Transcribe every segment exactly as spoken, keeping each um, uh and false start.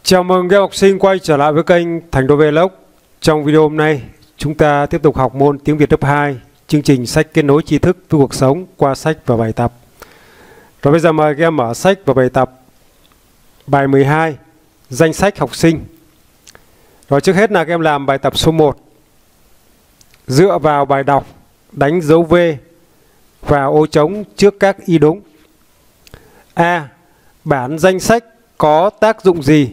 Chào mừng các học sinh quay trở lại với kênh Thành Đô Vlog. Trong video hôm nay, chúng ta tiếp tục học môn tiếng Việt lớp hai, chương trình sách kết nối tri thức với cuộc sống qua sách và bài tập. Rồi bây giờ mời các em mở sách và bài tập bài mười hai, danh sách học sinh. Rồi trước hết là các em làm bài tập số một. Dựa vào bài đọc, đánh dấu V vào ô trống trước các y đúng. A. Bản danh sách có tác dụng gì?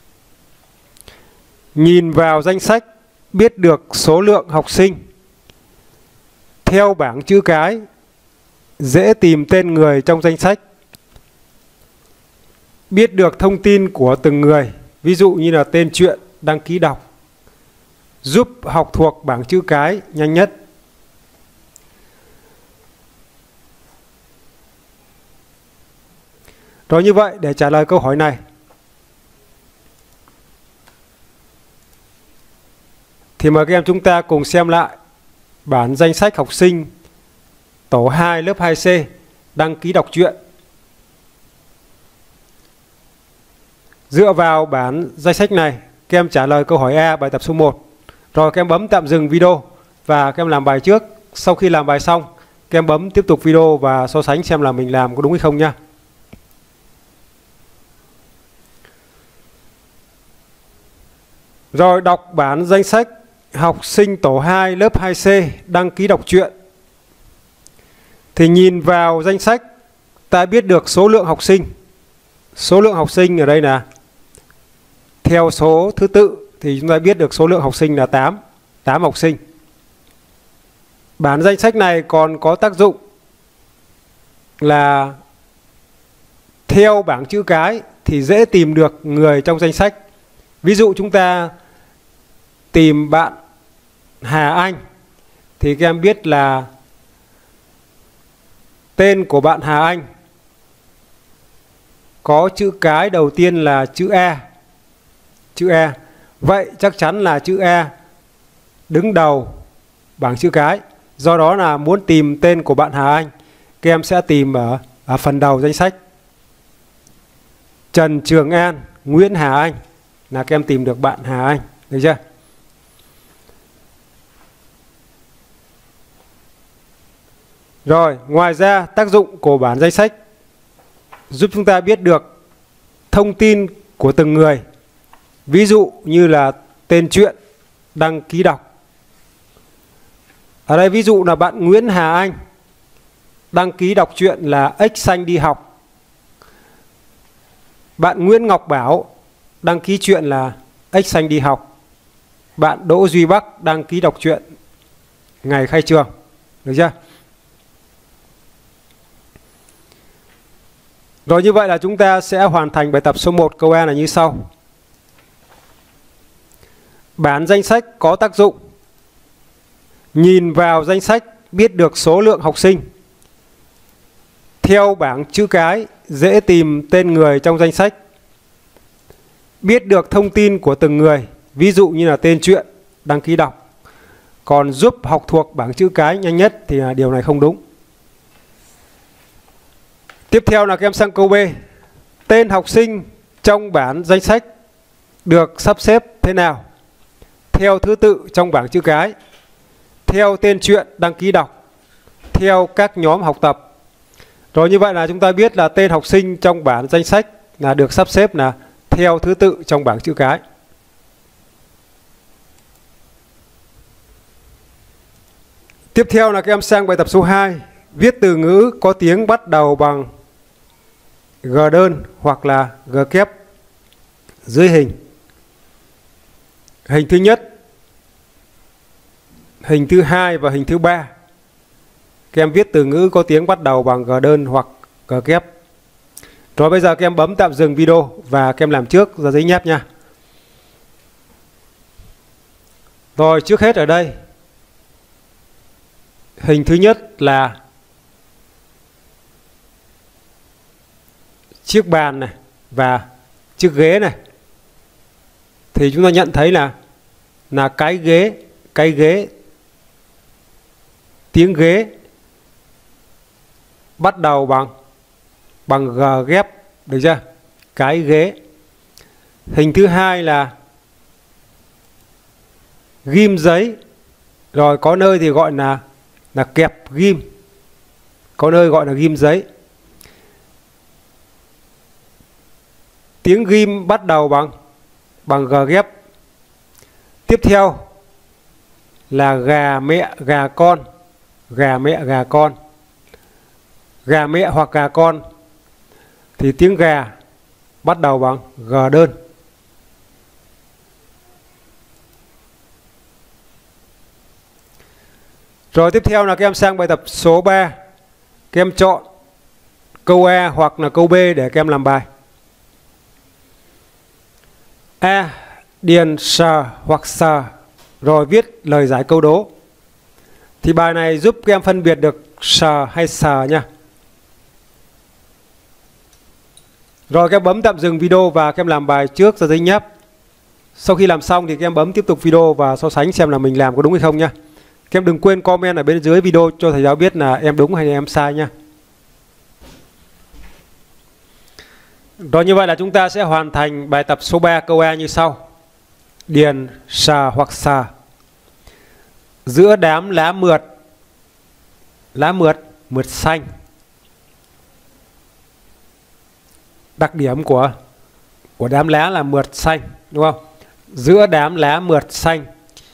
Nhìn vào danh sách biết được số lượng học sinh. Theo bảng chữ cái dễ tìm tên người trong danh sách. Biết được thông tin của từng người, ví dụ như là tên truyện, đăng ký đọc. Giúp học thuộc bảng chữ cái nhanh nhất. Rồi như vậy, để trả lời câu hỏi này thì mời các em chúng ta cùng xem lại bản danh sách học sinh tổ hai lớp hai C đăng ký đọc truyện. Dựa vào bản danh sách này, các em trả lời câu hỏi A bài tập số một. Rồi các em bấm tạm dừng video và các em làm bài trước. Sau khi làm bài xong, các em bấm tiếp tục video và so sánh xem là mình làm có đúng hay không nha. Rồi đọc bản danh sách học sinh tổ hai lớp hai C đăng ký đọc truyện. Thì nhìn vào danh sách ta biết được số lượng học sinh. Số lượng học sinh ở đây là theo số thứ tự thì chúng ta biết được số lượng học sinh là tám. tám học sinh. Bản danh sách này còn có tác dụng là theo bảng chữ cái thì dễ tìm được người trong danh sách. Ví dụ chúng ta tìm bạn Hà Anh thì các em biết là tên của bạn Hà Anh có chữ cái đầu tiên là chữ A. Chữ A. Vậy chắc chắn là chữ A đứng đầu bảng chữ cái. Do đó là muốn tìm tên của bạn Hà Anh, các em sẽ tìm ở, ở phần đầu danh sách. Trần Trường An, Nguyễn Hà Anh là các em tìm được bạn Hà Anh. Được chưa? Rồi, ngoài ra tác dụng của bản danh sách giúp chúng ta biết được thông tin của từng người. Ví dụ như là tên truyện, đăng ký đọc. Ở đây ví dụ là bạn Nguyễn Hà Anh đăng ký đọc truyện là Ếch Xanh Đi Học. Bạn Nguyễn Ngọc Bảo đăng ký truyện là Ếch Xanh Đi Học. Bạn Đỗ Duy Bắc đăng ký đọc truyện Ngày Khai Trường. Được chưa? Rồi như vậy là chúng ta sẽ hoàn thành bài tập số một câu A là như sau. Bản danh sách có tác dụng. Nhìn vào danh sách biết được số lượng học sinh. Theo bảng chữ cái dễ tìm tên người trong danh sách. Biết được thông tin của từng người, ví dụ như là tên truyện, đăng ký đọc. Còn giúp học thuộc bảng chữ cái nhanh nhất thì điều này không đúng. Tiếp theo là các em sang câu B. Tên học sinh trong bản danh sách được sắp xếp thế nào? Theo thứ tự trong bảng chữ cái, theo tên truyện đăng ký đọc, theo các nhóm học tập. Rồi như vậy là chúng ta biết là tên học sinh trong bản danh sách là được sắp xếp là theo thứ tự trong bảng chữ cái. Tiếp theo là các em sang bài tập số hai. Viết từ ngữ có tiếng bắt đầu bằng G đơn hoặc là G kép dưới hình. Hình thứ nhất, hình thứ hai và hình thứ ba. Các em viết từ ngữ có tiếng bắt đầu bằng G đơn hoặc G kép. Rồi bây giờ các em bấm tạm dừng video và các em làm trước ra giấy nháp nha. Rồi trước hết ở đây, hình thứ nhất là chiếc bàn này và chiếc ghế này. Thì chúng ta nhận thấy là là cái ghế, cái ghế, tiếng ghế bắt đầu bằng bằng G ghép, được chưa? Cái ghế. Hình thứ hai là ghim giấy. Rồi có nơi thì gọi là là kẹp ghim, có nơi gọi là ghim giấy. Tiếng ghim bắt đầu bằng bằng g ghép. Tiếp theo là gà mẹ gà con, gà mẹ gà con. Gà mẹ hoặc gà con thì tiếng gà bắt đầu bằng g đơn. Rồi tiếp theo là các em sang bài tập số ba. Các em chọn câu A hoặc là câu B để các em làm bài. A. Điền sờ hoặc sờ rồi viết lời giải câu đố. Thì bài này giúp các em phân biệt được sờ hay sờ nha. Rồi các em bấm tạm dừng video và các em làm bài trước ra giấy nháp. Sau khi làm xong thì các em bấm tiếp tục video và so sánh xem là mình làm có đúng hay không nha. Các em đừng quên comment ở bên dưới video cho thầy giáo biết là em đúng hay là em sai nha. Rồi như vậy là chúng ta sẽ hoàn thành bài tập số ba câu A như sau. Điền sờ hoặc sờ. Giữa đám lá mượt, lá mượt, mượt xanh. Đặc điểm của của đám lá là mượt xanh, đúng không? Giữa đám lá mượt xanh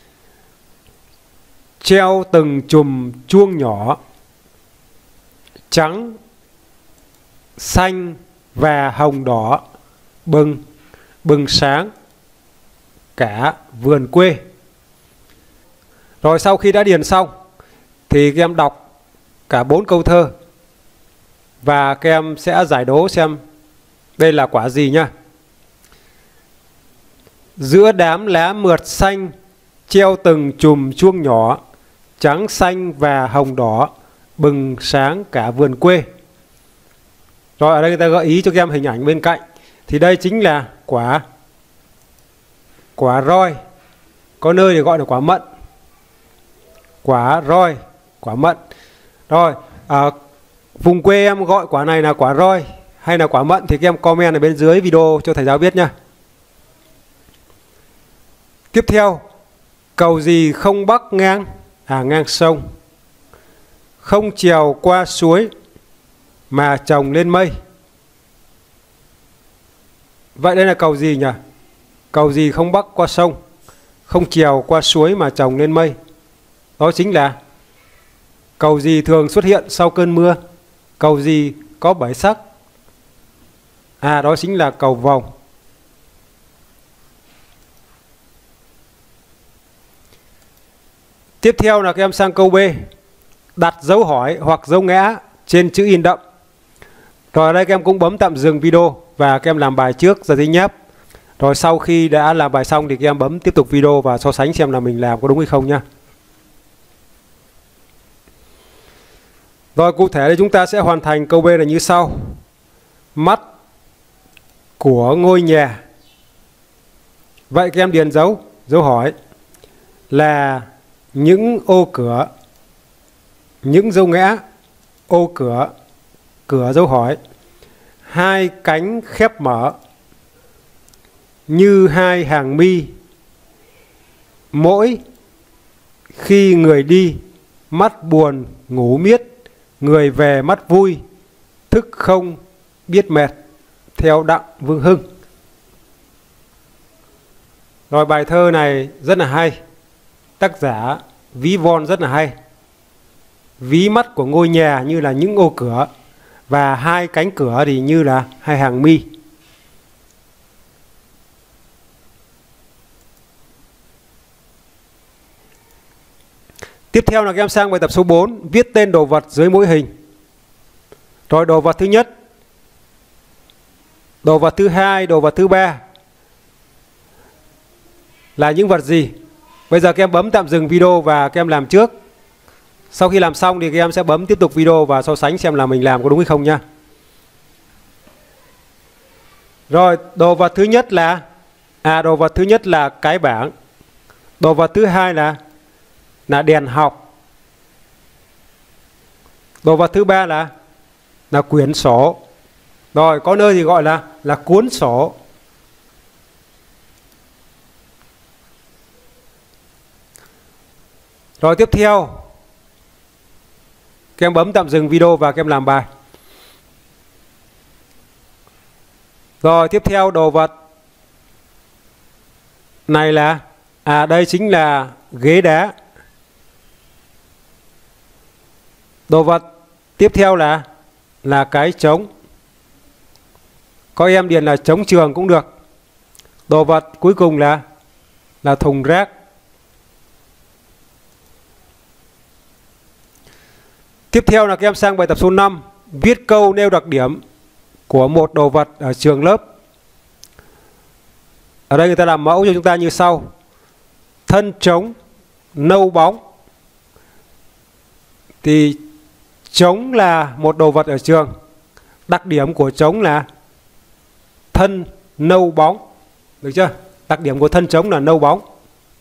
treo từng chùm chuông nhỏ trắng, xanh và hồng đỏ bừng bừng sáng cả vườn quê. Rồi sau khi đã điền xong thì các em đọc cả bốn câu thơ và các em sẽ giải đố xem đây là quả gì nhá. Giữa đám lá mượt xanh treo từng chùm chuông nhỏ trắng, xanh và hồng đỏ bừng sáng cả vườn quê. Rồi ở đây người ta gợi ý cho các em hình ảnh bên cạnh. Thì đây chính là quả quả roi, có nơi thì gọi là quả mận. Quả roi, quả mận. Rồi à, vùng quê em gọi quả này là quả roi hay là quả mận thì các em comment ở bên dưới video cho thầy giáo biết nha. Tiếp theo, cầu gì không bắc ngang, à ngang sông, không trèo qua suối mà trồng lên mây. Vậy đây là cầu gì nhỉ? Cầu gì không bắc qua sông, không trèo qua suối mà trồng lên mây. Đó chính là cầu gì thường xuất hiện sau cơn mưa, cầu gì có bảy sắc. À đó chính là cầu vồng. Tiếp theo là các em sang câu B. Đặt dấu hỏi hoặc dấu ngã trên chữ in đậm. Rồi ở đây các em cũng bấm tạm dừng video và các em làm bài trước ra giấy nháp. Rồi sau khi đã làm bài xong thì các em bấm tiếp tục video và so sánh xem là mình làm có đúng hay không nha. Rồi cụ thể thì chúng ta sẽ hoàn thành câu B là như sau. Mắt của ngôi nhà. Vậy các em điền dấu, dấu hỏi là những ô cửa, những dấu ngã, ô cửa, cửa dấu hỏi, hai cánh khép mở, như hai hàng mi, mỗi khi người đi, mắt buồn ngủ miết, người về mắt vui, thức không biết mệt, theo Đặng Vương Hưng. Rồi bài thơ này rất là hay. Tác giả ví von rất là hay. Ví mắt của ngôi nhà như là những ô cửa và hai cánh cửa thì như là hai hàng mi. Tiếp theo là các em sang bài tập số bốn. Viết tên đồ vật dưới mỗi hình. Rồi đồ vật thứ nhất, đồ vật thứ hai, đồ vật thứ ba là những vật gì? Bây giờ các em bấm tạm dừng video và các em làm trước. Sau khi làm xong thì các em sẽ bấm tiếp tục video và so sánh xem là mình làm có đúng hay không nha. Rồi đồ vật thứ nhất là À đồ vật thứ nhất là cái bảng. Đồ vật thứ hai là là đèn học. Đồ vật thứ ba là là quyển sổ. Rồi có nơi thì gọi là là cuốn sổ. Rồi tiếp theo, các em bấm tạm dừng video và các em làm bài. Rồi tiếp theo đồ vật này là, à đây chính là ghế đá. Đồ vật tiếp theo là là cái trống. Có em điền là trống trường cũng được. Đồ vật cuối cùng là là thùng rác. Tiếp theo là các em sang bài tập số năm, viết câu nêu đặc điểm của một đồ vật ở trường lớp. Ở đây người ta làm mẫu cho chúng ta như sau: thân trống, nâu bóng. Thì trống là một đồ vật ở trường. Đặc điểm của trống là thân nâu bóng. Được chưa? Đặc điểm của thân trống là nâu bóng.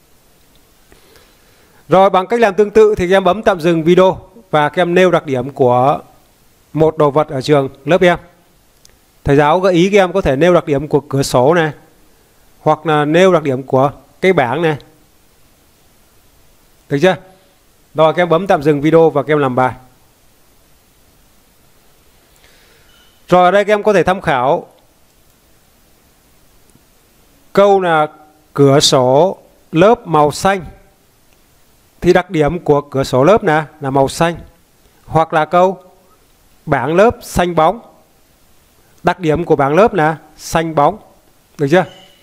Rồi bằng cách làm tương tự thì các em bấm tạm dừng video và các em nêu đặc điểm của một đồ vật ở trường lớp em. Thầy giáo gợi ý các em có thể nêu đặc điểm của cửa sổ này, hoặc là nêu đặc điểm của cái bảng này. Được chưa? Rồi các em bấm tạm dừng video và các em làm bài. Rồi ở đây các em có thể tham khảo câu là cửa sổ lớp màu xanh. Thì đặc điểm của cửa sổ lớp là, là màu xanh. Hoặc là câu bảng lớp xanh bóng. Đặc điểm của bảng lớp là xanh bóng. Được chưa?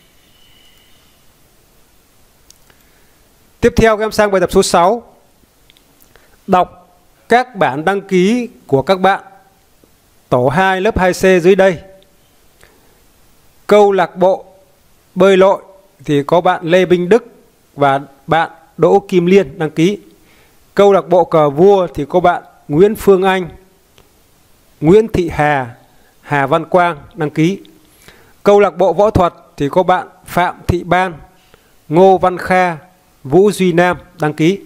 Tiếp theo các em sang bài tập số sáu. Đọc các bản đăng ký của các bạn tổ hai lớp hai C dưới đây. Câu lạc bộ bơi lội thì có bạn Lê Minh Đức và bạn Đỗ Kim Liên đăng ký. Câu lạc bộ cờ vua thì có bạn Nguyễn Phương Anh, Nguyễn Thị Hà, Hà Văn Quang đăng ký. Câu lạc bộ võ thuật thì có bạn Phạm Thị Ban, Ngô Văn Kha, Vũ Duy Nam đăng ký.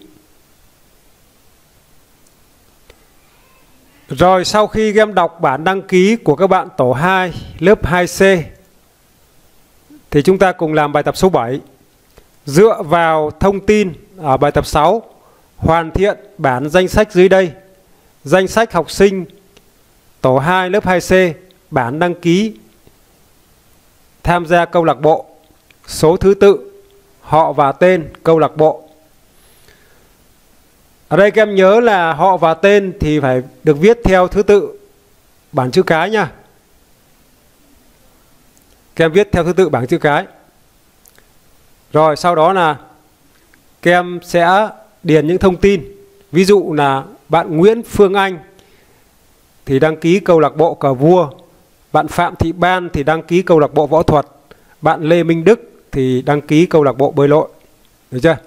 Rồi sau khi các em đọc bản đăng ký của các bạn tổ hai lớp hai C thì chúng ta cùng làm bài tập số bảy. Dựa vào thông tin ở bài tập sáu, hoàn thiện bản danh sách dưới đây. Danh sách học sinh tổ hai lớp hai C, bản đăng ký tham gia câu lạc bộ, số thứ tự, họ và tên câu lạc bộ. Ở đây các em nhớ là họ và tên thì phải được viết theo thứ tự bảng chữ cái nha. Các em viết theo thứ tự bảng chữ cái. Rồi sau đó là các em sẽ điền những thông tin. Ví dụ là bạn Nguyễn Phương Anh thì đăng ký câu lạc bộ cờ vua, bạn Phạm Thị Ban thì đăng ký câu lạc bộ võ thuật, bạn Lê Minh Đức thì đăng ký câu lạc bộ bơi lội. Được chưa?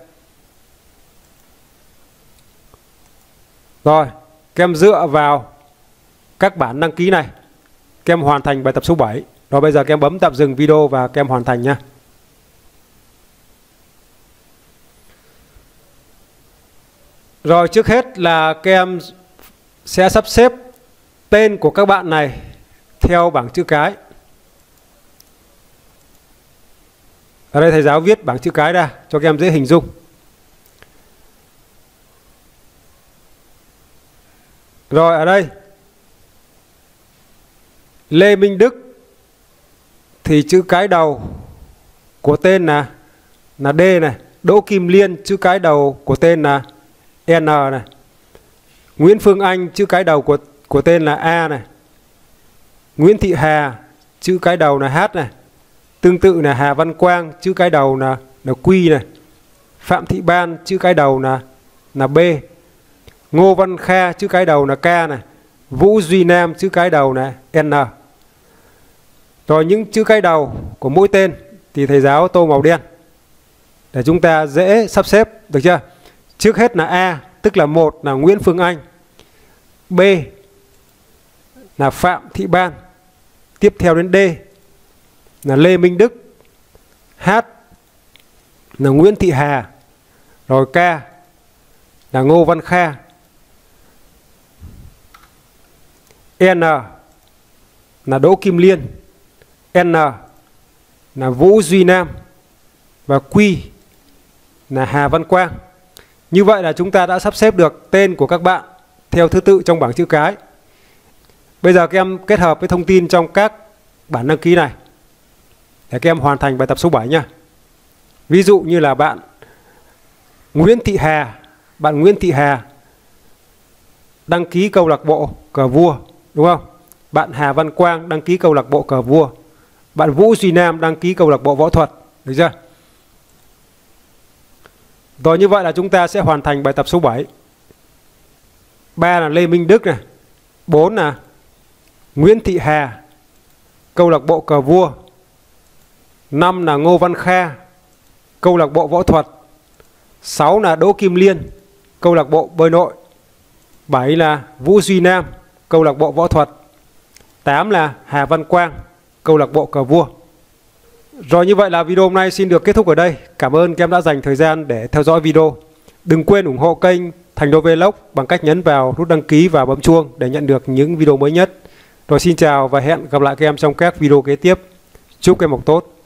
Rồi, các em dựa vào các bản đăng ký này, các em hoàn thành bài tập số bảy. Rồi bây giờ các em bấm tạm dừng video và các em hoàn thành nha. Rồi trước hết là các em sẽ sắp xếp tên của các bạn này theo bảng chữ cái. Ở đây thầy giáo viết bảng chữ cái ra cho các em dễ hình dung. Rồi ở đây Lê Minh Đức thì chữ cái đầu của tên là là D này. Đỗ Kim Liên chữ cái đầu của tên là N này. Nguyễn Phương Anh chữ cái đầu của của tên là A này. Nguyễn Thị Hà chữ cái đầu là H này. Tương tự là Hà Văn Quang chữ cái đầu là là Q này. Phạm Thị Ban chữ cái đầu là là B. Ngô Văn Kha chữ cái đầu là K này. Vũ Duy Nam chữ cái đầu là N. Rồi những chữ cái đầu của mỗi tên thì thầy giáo tô màu đen để chúng ta dễ sắp xếp, được chưa? Trước hết là A, tức là một là Nguyễn Phương Anh. B là Phạm Thị Ban. Tiếp theo đến D là Lê Minh Đức. H là Nguyễn Thị Hà. Rồi K là Ngô Văn Kha. N là Đỗ Kim Liên. N là Vũ Duy Nam. Và Q là Hà Văn Quang. Như vậy là chúng ta đã sắp xếp được tên của các bạn theo thứ tự trong bảng chữ cái. Bây giờ các em kết hợp với thông tin trong các bản đăng ký này để các em hoàn thành bài tập số bảy nha. Ví dụ như là bạn Nguyễn Thị Hà, bạn Nguyễn Thị Hà đăng ký câu lạc bộ cờ vua, đúng không? Bạn Hà Văn Quang đăng ký câu lạc bộ cờ vua. Bạn Vũ Duy Nam đăng ký câu lạc bộ võ thuật, được chưa? Rồi, như vậy là chúng ta sẽ hoàn thành bài tập số bảy. ba là Lê Minh Đức này, bốn là Nguyễn Thị Hà, câu lạc bộ cờ vua. năm là Ngô Văn Kha, câu lạc bộ võ thuật. sáu là Đỗ Kim Liên, câu lạc bộ bơi nội. bảy là Vũ Duy Nam, câu lạc bộ võ thuật. tám là Hà Văn Quang, câu lạc bộ cờ vua. Rồi, như vậy là video hôm nay xin được kết thúc ở đây. Cảm ơn các em đã dành thời gian để theo dõi video. Đừng quên ủng hộ kênh Thành Đô Vlog bằng cách nhấn vào nút đăng ký và bấm chuông để nhận được những video mới nhất. Rồi, xin chào và hẹn gặp lại các em trong các video kế tiếp. Chúc các em học tốt.